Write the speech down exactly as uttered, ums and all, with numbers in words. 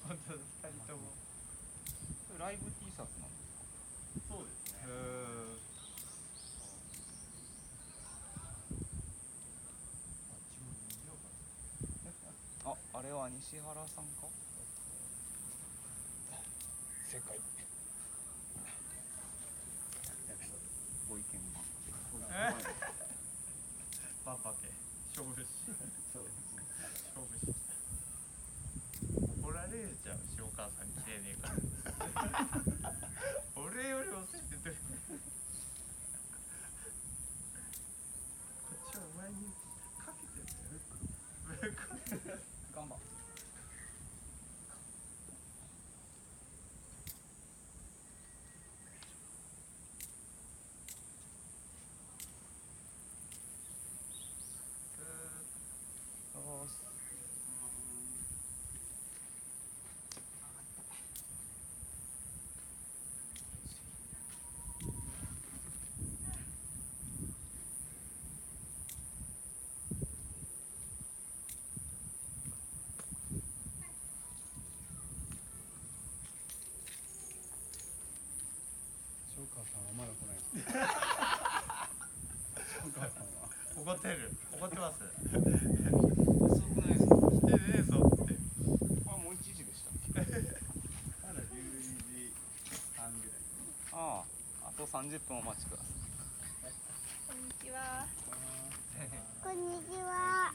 本当ふたりともライブ T シャツなんですか？ そうですね。 あ、あれは西原さんか？ 正解。 ご意見番。 バンバケ勝負師そう勝負師怒られちゃうし、お母さんに切れねえから俺より遅いって言ってるこっちはお前にかけてんだよ頑張って。よし。 塩川さんはまだ来ないですね。塩川さんは怒ってる怒ってます遅くないですか？ 来てねえぞってあ、もういちじでしたっけ？ まだじゅうにじはんぐらい。 ああ、あとさんじゅっぷんお待ちください。 こんにちは。 あーこんにちは。